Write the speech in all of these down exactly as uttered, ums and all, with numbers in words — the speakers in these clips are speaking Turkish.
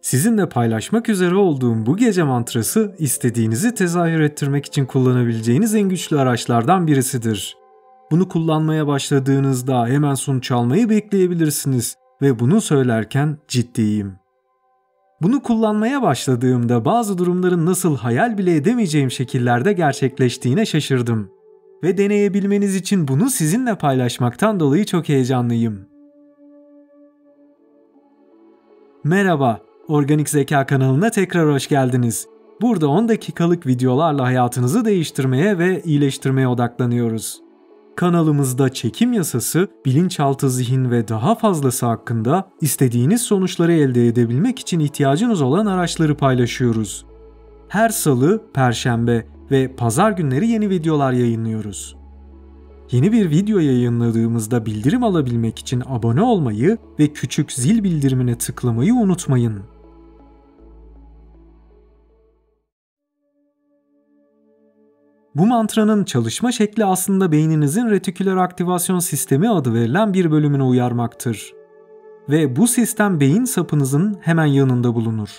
Sizinle paylaşmak üzere olduğum bu gece mantrası istediğinizi tezahür ettirmek için kullanabileceğiniz en güçlü araçlardan birisidir. Bunu kullanmaya başladığınızda hemen sonuç almayı bekleyebilirsiniz ve bunu söylerken ciddiyim. Bunu kullanmaya başladığımda bazı durumların nasıl hayal bile edemeyeceğim şekillerde gerçekleştiğine şaşırdım. Ve deneyebilmeniz için bunu sizinle paylaşmaktan dolayı çok heyecanlıyım. Merhaba, Organik Zeka kanalına tekrar hoş geldiniz. Burada on dakikalık videolarla hayatınızı değiştirmeye ve iyileştirmeye odaklanıyoruz. Kanalımızda çekim yasası, bilinçaltı zihin ve daha fazlası hakkında istediğiniz sonuçları elde edebilmek için ihtiyacınız olan araçları paylaşıyoruz. Her salı, perşembe ve pazar günleri yeni videolar yayınlıyoruz. Yeni bir video yayınladığımızda bildirim alabilmek için abone olmayı ve küçük zil bildirimine tıklamayı unutmayın. Bu mantranın çalışma şekli aslında beyninizin retiküler aktivasyon sistemi adı verilen bir bölümüne uyarmaktır. Ve bu sistem beyin sapınızın hemen yanında bulunur.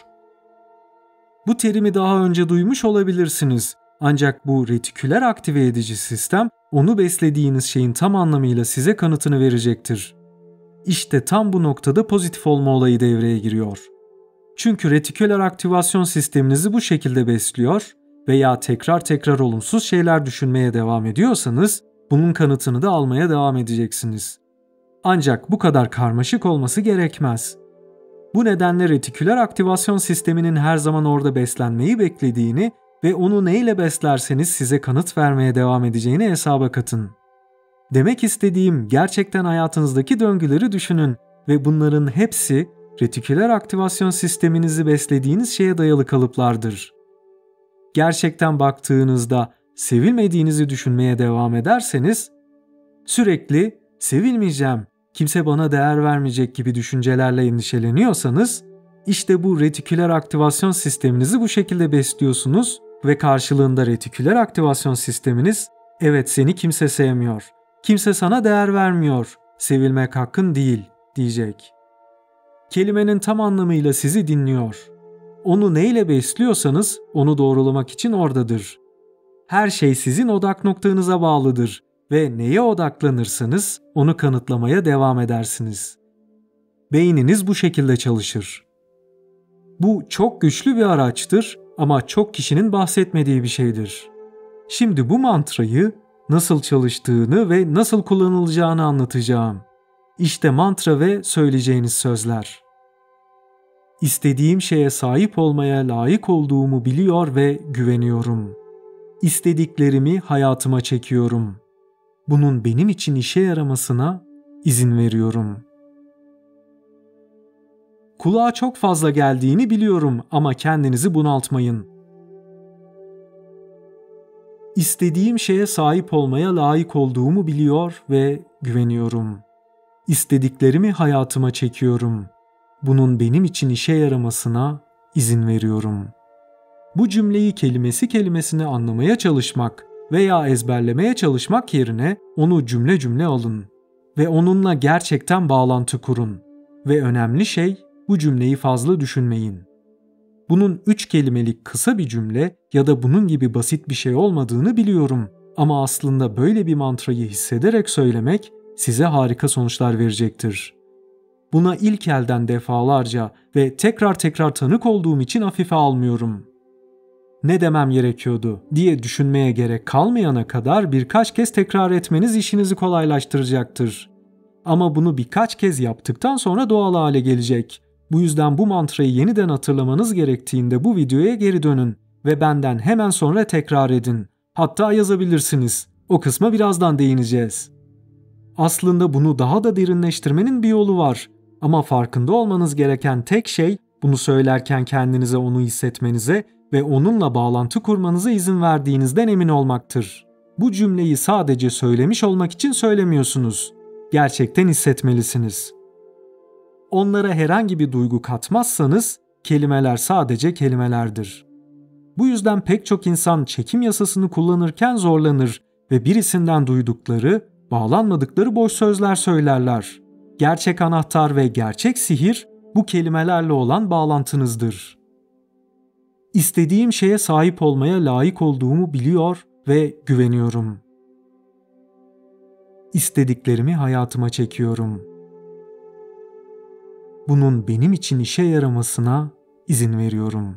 Bu terimi daha önce duymuş olabilirsiniz. Ancak bu retiküler aktive edici sistem, onu beslediğiniz şeyin tam anlamıyla size kanıtını verecektir. İşte tam bu noktada pozitif olma olayı devreye giriyor. Çünkü retiküler aktivasyon sisteminizi bu şekilde besliyor veya tekrar tekrar olumsuz şeyler düşünmeye devam ediyorsanız, bunun kanıtını da almaya devam edeceksiniz. Ancak bu kadar karmaşık olması gerekmez. Bu nedenle retiküler aktivasyon sisteminin her zaman orada beslenmeyi beklediğini ve onu neyle beslerseniz size kanıt vermeye devam edeceğini hesaba katın. Demek istediğim, gerçekten hayatınızdaki döngüleri düşünün ve bunların hepsi retiküler aktivasyon sisteminizi beslediğiniz şeye dayalı kalıplardır. Gerçekten baktığınızda sevilmediğinizi düşünmeye devam ederseniz, sürekli sevilmeyeceğim, kimse bana değer vermeyecek gibi düşüncelerle endişeleniyorsanız, işte bu retiküler aktivasyon sisteminizi bu şekilde besliyorsunuz ve karşılığında retiküler aktivasyon sisteminiz, evet seni kimse sevmiyor, kimse sana değer vermiyor, sevilmek hakkın değil diyecek. Kelimenin tam anlamıyla sizi dinliyor. Onu neyle besliyorsanız onu doğrulamak için oradadır. Her şey sizin odak noktanıza bağlıdır ve neye odaklanırsanız onu kanıtlamaya devam edersiniz. Beyniniz bu şekilde çalışır. Bu çok güçlü bir araçtır ama çok kişinin bahsetmediği bir şeydir. Şimdi bu mantrayı nasıl çalıştığını ve nasıl kullanılacağını anlatacağım. İşte mantra ve söyleyeceğiniz sözler. İstediğim şeye sahip olmaya layık olduğumu biliyor ve güveniyorum. İstediklerimi hayatıma çekiyorum. Bunun benim için işe yaramasına izin veriyorum. Kulağa çok fazla geldiğini biliyorum ama kendinizi bunaltmayın. İstediğim şeye sahip olmaya layık olduğumu biliyor ve güveniyorum. İstediklerimi hayatıma çekiyorum. Bunun benim için işe yaramasına izin veriyorum. Bu cümleyi kelimesi kelimesine anlamaya çalışmak veya ezberlemeye çalışmak yerine onu cümle cümle alın ve onunla gerçekten bağlantı kurun. Ve önemli şey, bu cümleyi fazla düşünmeyin. Bunun üç kelimelik kısa bir cümle ya da bunun gibi basit bir şey olmadığını biliyorum ama aslında böyle bir mantrayı hissederek söylemek size harika sonuçlar verecektir. Buna ilk elden defalarca ve tekrar tekrar tanık olduğum için hafife almıyorum. Ne demem gerekiyordu diye düşünmeye gerek kalmayana kadar birkaç kez tekrar etmeniz işinizi kolaylaştıracaktır. Ama bunu birkaç kez yaptıktan sonra doğal hale gelecek. Bu yüzden bu mantrayı yeniden hatırlamanız gerektiğinde bu videoya geri dönün ve benden hemen sonra tekrar edin. Hatta yazabilirsiniz. O kısma birazdan değineceğiz. Aslında bunu daha da derinleştirmenin bir yolu var. Ama farkında olmanız gereken tek şey, bunu söylerken kendinize onu hissetmenize ve onunla bağlantı kurmanıza izin verdiğinizden emin olmaktır. Bu cümleyi sadece söylemiş olmak için söylemiyorsunuz. Gerçekten hissetmelisiniz. Onlara herhangi bir duygu katmazsanız, kelimeler sadece kelimelerdir. Bu yüzden pek çok insan çekim yasasını kullanırken zorlanır ve birisinden duydukları, bağlanmadıkları boş sözler söylerler. Gerçek anahtar ve gerçek sihir bu kelimelerle olan bağlantınızdır. İstediğim şeye sahip olmaya layık olduğumu biliyor ve güveniyorum. İstediklerimi hayatıma çekiyorum. Bunun benim için işe yaramasına izin veriyorum.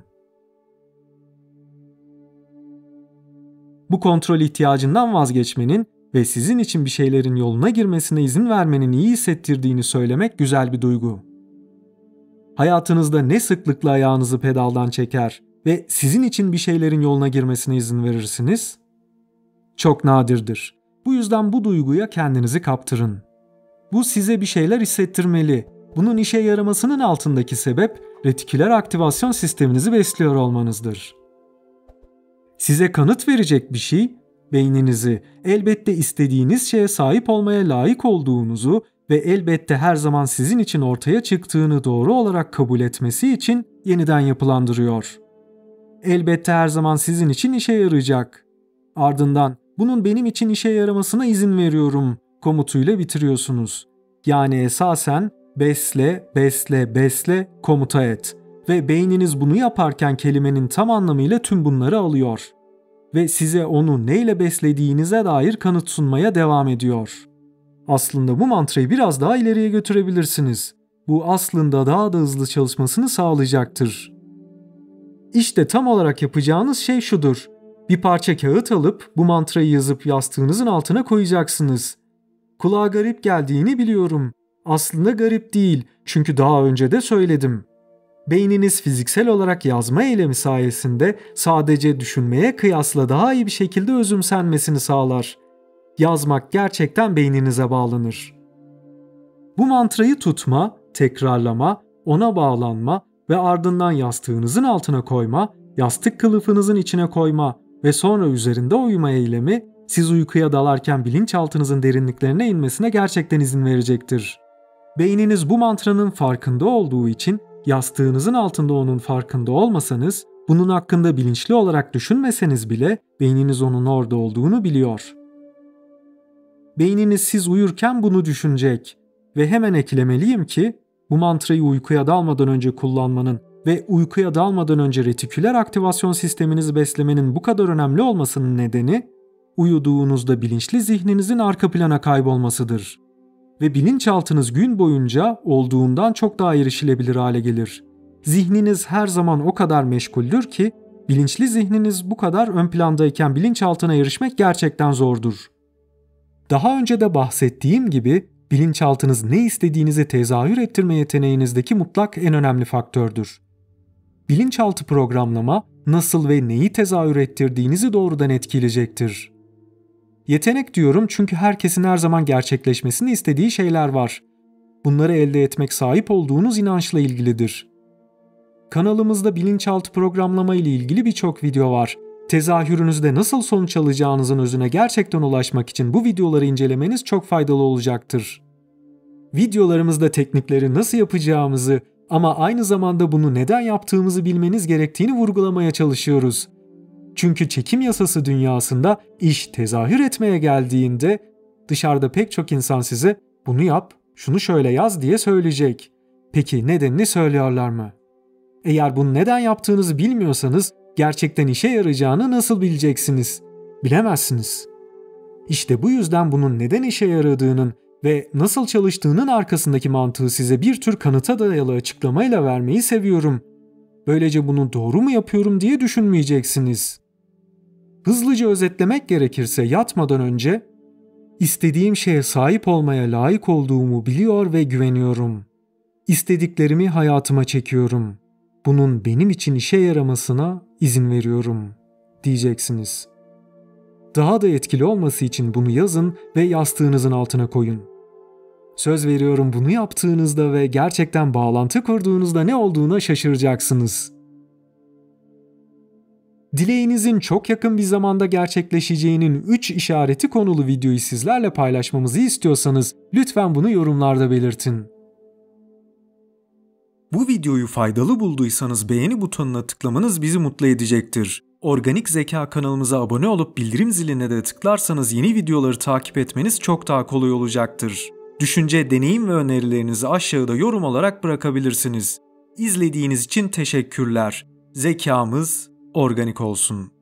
Bu kontrol ihtiyacından vazgeçmenin ve sizin için bir şeylerin yoluna girmesine izin vermenin iyi hissettirdiğini söylemek güzel bir duygu. Hayatınızda ne sıklıkla ayağınızı pedaldan çeker ve sizin için bir şeylerin yoluna girmesine izin verirsiniz? Çok nadirdir. Bu yüzden bu duyguya kendinizi kaptırın. Bu size bir şeyler hissettirmeli. Bunun işe yaramasının altındaki sebep retiküler aktivasyon sisteminizi besliyor olmanızdır. Size kanıt verecek bir şey, beyninizi elbette istediğiniz şeye sahip olmaya layık olduğunuzu ve elbette her zaman sizin için ortaya çıktığını doğru olarak kabul etmesi için yeniden yapılandırıyor. Elbette her zaman sizin için işe yarayacak. Ardından bunun benim için işe yaramasına izin veriyorum komutuyla bitiriyorsunuz. Yani esasen besle, besle, besle, komuta et. Ve beyniniz bunu yaparken kelimenin tam anlamıyla tüm bunları alıyor. Ve size onu neyle beslediğinize dair kanıt sunmaya devam ediyor. Aslında bu mantrayı biraz daha ileriye götürebilirsiniz. Bu aslında daha da hızlı çalışmasını sağlayacaktır. İşte tam olarak yapacağınız şey şudur. Bir parça kağıt alıp bu mantrayı yazıp yastığınızın altına koyacaksınız. Kulağa garip geldiğini biliyorum. Aslında garip değil, çünkü daha önce de söyledim. Beyniniz fiziksel olarak yazma eylemi sayesinde sadece düşünmeye kıyasla daha iyi bir şekilde özümsenmesini sağlar. Yazmak gerçekten beyninize bağlanır. Bu mantrayı tutma, tekrarlama, ona bağlanma ve ardından yastığınızın altına koyma, yastık kılıfınızın içine koyma ve sonra üzerinde uyuma eylemi siz uykuya dalarken bilinçaltınızın derinliklerine inmesine gerçekten izin verecektir. Beyniniz bu mantranın farkında olduğu için yastığınızın altında onun farkında olmasanız, bunun hakkında bilinçli olarak düşünmeseniz bile beyniniz onun orada olduğunu biliyor. Beyniniz siz uyurken bunu düşünecek ve hemen eklemeliyim ki bu mantrayı uykuya dalmadan önce kullanmanın ve uykuya dalmadan önce retiküler aktivasyon sisteminizi beslemenin bu kadar önemli olmasının nedeni uyuduğunuzda bilinçli zihninizin arka plana kaybolmasıdır. Ve bilinçaltınız gün boyunca olduğundan çok daha erişilebilir hale gelir. Zihniniz her zaman o kadar meşguldür ki bilinçli zihniniz bu kadar ön plandayken bilinçaltına erişmek gerçekten zordur. Daha önce de bahsettiğim gibi bilinçaltınız ne istediğinizi tezahür ettirme yeteneğinizdeki mutlak en önemli faktördür. Bilinçaltı programlama nasıl ve neyi tezahür ettirdiğinizi doğrudan etkileyecektir. Yetenek diyorum çünkü herkesin her zaman gerçekleşmesini istediği şeyler var. Bunları elde etmek sahip olduğunuz inançla ilgilidir. Kanalımızda bilinçaltı programlama ile ilgili birçok video var. Tezahürünüzde nasıl sonuç alacağınızın özüne gerçekten ulaşmak için bu videoları incelemeniz çok faydalı olacaktır. Videolarımızda teknikleri nasıl yapacağımızı ama aynı zamanda bunu neden yaptığımızı bilmeniz gerektiğini vurgulamaya çalışıyoruz. Çünkü çekim yasası dünyasında iş tezahür etmeye geldiğinde dışarıda pek çok insan size bunu yap, şunu şöyle yaz diye söyleyecek. Peki nedenini söylüyorlar mı? Eğer bunu neden yaptığınızı bilmiyorsanız gerçekten işe yarayacağını nasıl bileceksiniz? Bilemezsiniz. İşte bu yüzden bunun neden işe yaradığının ve nasıl çalıştığının arkasındaki mantığı size bir tür kanıta dayalı açıklamayla vermeyi seviyorum. Böylece bunu doğru mu yapıyorum diye düşünmeyeceksiniz. Hızlıca özetlemek gerekirse yatmadan önce istediğim şeye sahip olmaya layık olduğumu biliyor ve güveniyorum. İstediklerimi hayatıma çekiyorum. Bunun benim için işe yaramasına izin veriyorum diyeceksiniz. Daha da etkili olması için bunu yazın ve yastığınızın altına koyun. Söz veriyorum bunu yaptığınızda ve gerçekten bağlantı kurduğunuzda ne olduğuna şaşıracaksınız. Dileğinizin çok yakın bir zamanda gerçekleşeceğinin üç işareti konulu videoyu sizlerle paylaşmamızı istiyorsanız lütfen bunu yorumlarda belirtin. Bu videoyu faydalı bulduysanız beğeni butonuna tıklamanız bizi mutlu edecektir. Organik Zeka kanalımıza abone olup bildirim ziline de tıklarsanız yeni videoları takip etmeniz çok daha kolay olacaktır. Düşünce, deneyim ve önerilerinizi aşağıda yorum olarak bırakabilirsiniz. İzlediğiniz için teşekkürler. Zekamız organik olsun.